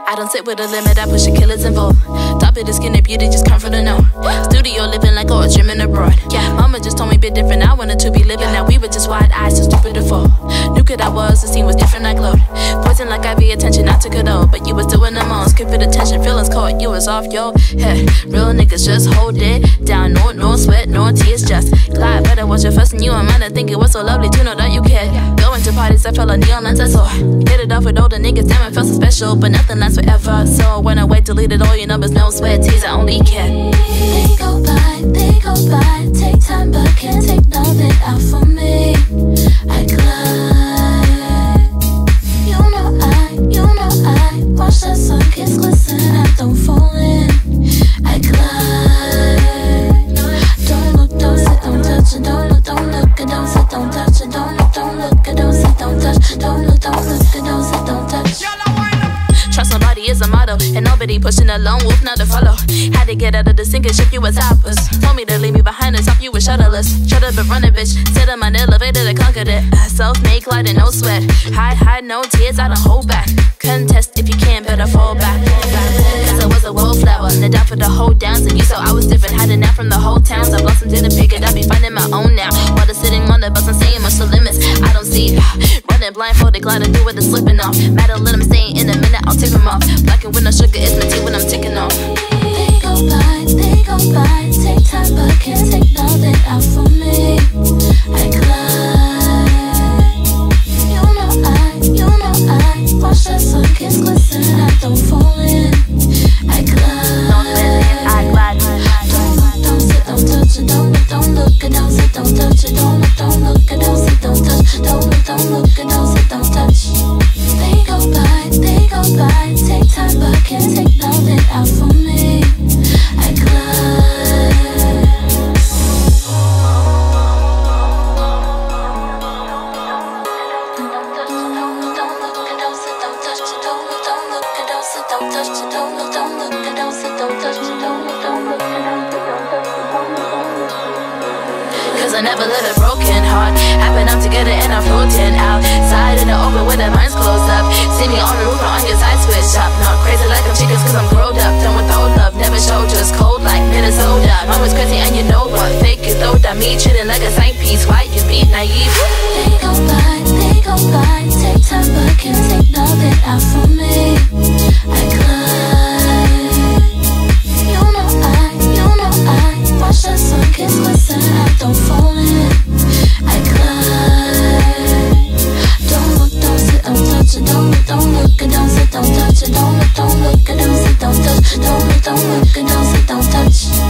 I don't sit with a limit, I push the killers involved. Top of the skin and beauty, just come for the know. Studio living like all dreaming abroad. Yeah, mama just told me a bit different, I wanted to be living. Now we were just wide eyes, so stupid to fall. Knew good I was, the scene was different, I glowed. Poison like IV attention, I took it all. But you was doing the most, keep it attention, feelings caught, you was off your head. Real niggas just hold it down, no sweat, no tears, just glide. But I was your first and you, I might not think it was so lovely to know that you cared. Going to parties, I felt like neon lights, I saw. Hit it off with all the niggas, damn, it felt so special. But nothing lasts forever, so when I wait, deleted all your numbers, no sweat, tears, I only care. They go by, take time but can't take nothing out for me. I glide, you know I watch the sun kiss glisten, I don't fall in. I glide, don't look, don't sit, don't touch it, don't look, don't sit, don't touch it, don't look, don't sit, don't touch it, don't look, don't sit, don't touch. Trust nobody is a motto, and nobody pushing a lone wolf not to follow. Had to get out of the sinking ship, you was hoppers. Told me to leave me behind and top, you was shuttleless. Shut up and run it, bitch. Sit on my elevator to conquer it. Self-made, gliding, no sweat. Hide, no tears, I don't hold back. Contest if you can, better fall back. Cause I was a wallflower, and down for the whole downs. And you saw I was different, hiding out from the whole towns. I blossomed, didn't pick it, I be finding my own now. While they're sitting on the bus and saying much the limits, I don't see it. Running blindfolded, gliding through with the slipping off. Matter, let them stay in a minute, I'll take them off. Black and with no sugar, it's my tea when I'm ticking off. They go by, take time but can't take nothing out for me. I glide, you know I watch the sun kiss glisten, I don't fall in. I glide, don't sit, don't touch it, don't look, don't sit, don't touch it, don't look, don't sit, don't touch, don't look, don't sit, don't touch. They go by, take time but can't take nothing out for me. I glide. Cause I never lived a broken heart. Happen I'm together and I'm floating outside in the open with the minds closed up. See me on the roof or on your side switch up. Not crazy like I'm chickens cause I'm grown up. Done with old love, never showed, just cold like Minnesota. Mom was crazy and you know what, fake is though that me treating like a side piece. Why you be naive? They go by, take time but can't take nothing out for me. I glide, you know I watch the sun kiss glisten, I don't fall in. I glide, don't look, don't sit, don't touch it, don't look, don't sit, don't touch it, don't look, don't sit, don't touch, don't look, don't sit, don't touch.